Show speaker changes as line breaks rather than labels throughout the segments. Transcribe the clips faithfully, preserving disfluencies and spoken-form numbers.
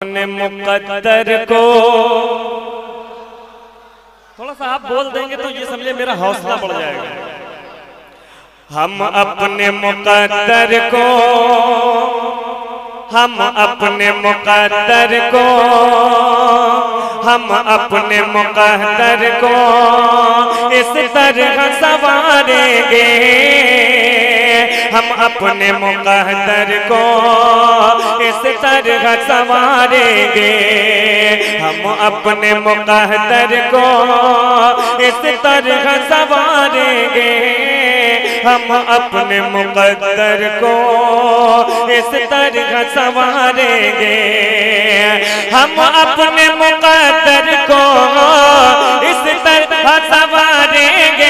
अपने मुकद्दर को थोड़ा सा आप बोल देंगे तो ये समझे मेरा हौसला बढ़ जाएगा। हम अपने मुकद्दर को हम अपने मुकद्दर को हम अपने मुकद्दर को इस तरह संवारेंगे। हम अपने मुकद्दर को इस तरह संवारेंगे। हम अपने मुकद्दर को इस तरह संवारेंगे। हम अपने मुकद्दर को इस तरह संवारेंगे। हम अपने मुकद्दर को इस तरह संवारेंगे।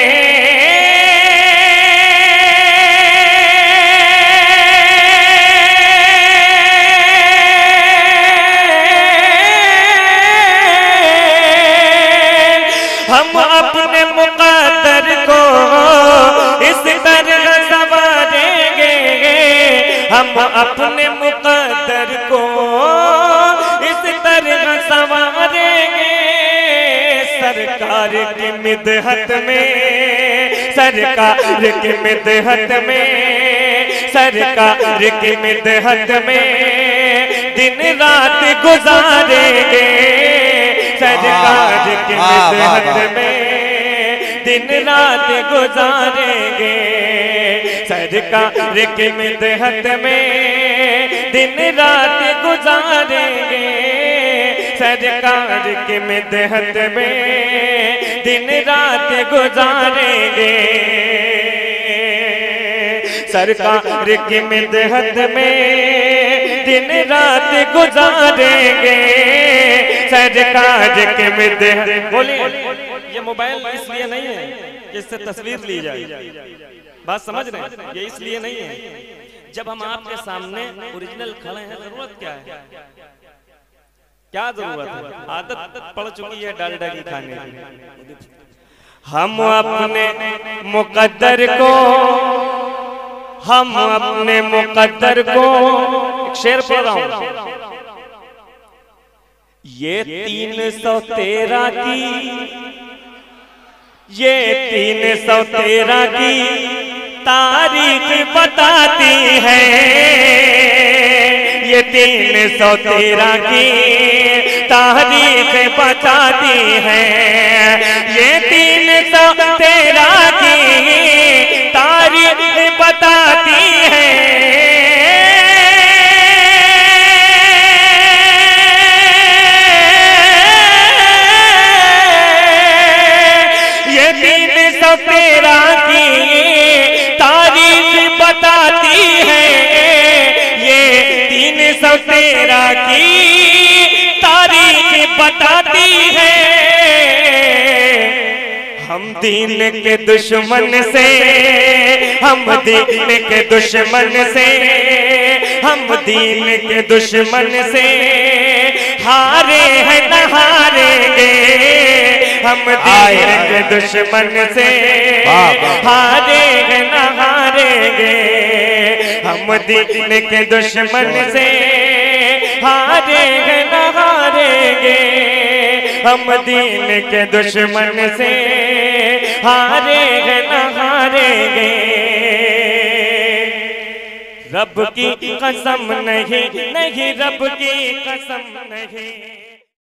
हम अपने मुकद्दर को इस तरह संवारेंगे। हम अपने मुकद्दर को इस तरह संवारेंगे। सरकार की मिदहत में सरकार की मिदहत में सरकार की मिदहत में दिन रात गुजारेंगे। सरकार की मिदहत में दिन रात गुजारेंगे। सरकार की मिदहत में दिन रात गुजारेंगे। सरकार की मिदहत में दिन रात गुजारेंगे। सरकार की मिदहत में दिन रात गुजारेंगे। सरकार की मिदहत बोलिए। ये मोबाइल इसलिए नहीं है कि इससे तस्वीर ली जाए, बात समझ रहे हैं? ये इसलिए नहीं है। जब हम आपके सामने ओरिजिनल खड़े हैं, जरूरत क्या है? क्या जरूरत है? आदत पड़ चुकी है डालडा की खाने की। हम अपने मुकद्दर को हम अपने मुकद्दर को एक शेर पढ़ रहा हूं। ये तीन सौ तेरह की ये तीन सौ तेरह की तारीख बताती है। ये तीन सौ तेरह की तारीख बताती है। ये तीन सौ तेरह की तारीख बताती है। ये तीन सौ तेरह की तारीख बताती है। ये तीन सौ तेरह की तारीख बताती है। हम दीन के दुश्मन से हम दीन के दुश्मन से हम दीन के दुश्मन से हारे हैं न हारेंगे। हम दीन के दुश्मन से हारे हैं न हारेंगे। हम दीन के दुश्मन से हारे हैं न हारेंगे। हम दीन के दुश्मन से हारे हैं न हारेंगे। रब की कसम नहीं नहीं रब की कसम नहीं।